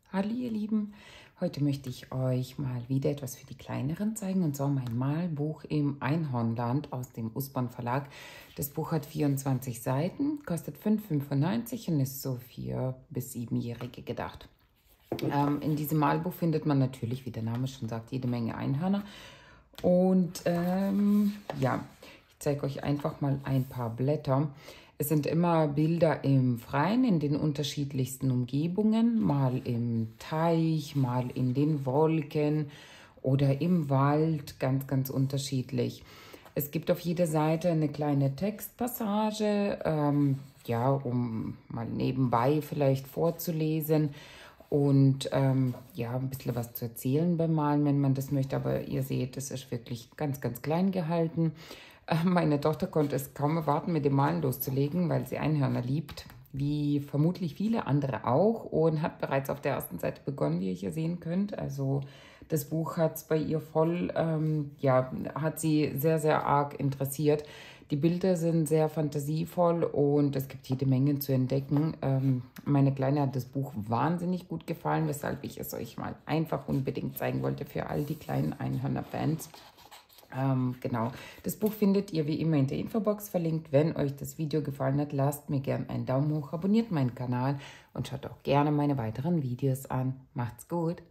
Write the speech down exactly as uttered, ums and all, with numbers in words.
Hallo ihr Lieben, heute möchte ich euch mal wieder etwas für die Kleineren zeigen, und zwar mein Malbuch im Einhornland aus dem Usborne Verlag. Das Buch hat vierundzwanzig Seiten, kostet fünf fünfundneunzig und ist so für bis siebenjährige gedacht. Ähm, in diesem Malbuch findet man natürlich, wie der Name schon sagt, jede Menge Einhörner. Und ähm, ja, ich zeige euch einfach mal ein paar Blätter. Es sind immer Bilder im Freien, in den unterschiedlichsten Umgebungen, mal im Teich, mal in den Wolken oder im Wald, ganz, ganz unterschiedlich. Es gibt auf jeder Seite eine kleine Textpassage, ähm, ja, um mal nebenbei vielleicht vorzulesen und ähm, ja, ein bisschen was zu erzählen beim Malen, wenn man das möchte. Aber ihr seht, es ist wirklich ganz, ganz klein gehalten. Meine Tochter konnte es kaum erwarten, mit dem Malen loszulegen, weil sie Einhörner liebt, wie vermutlich viele andere auch, und hat bereits auf der ersten Seite begonnen, wie ihr hier sehen könnt. Also das Buch hat es bei ihr voll, ähm, ja, hat sie sehr, sehr arg interessiert. Die Bilder sind sehr fantasievoll und es gibt jede Menge zu entdecken. Ähm, meine Kleine hat das Buch wahnsinnig gut gefallen, weshalb ich es euch mal einfach unbedingt zeigen wollte für all die kleinen Einhörner-Fans. Ähm, genau, das Buch findet ihr wie immer in der Infobox verlinkt. Wenn euch das Video gefallen hat, lasst mir gerne einen Daumen hoch, abonniert meinen Kanal und schaut auch gerne meine weiteren Videos an. Macht's gut!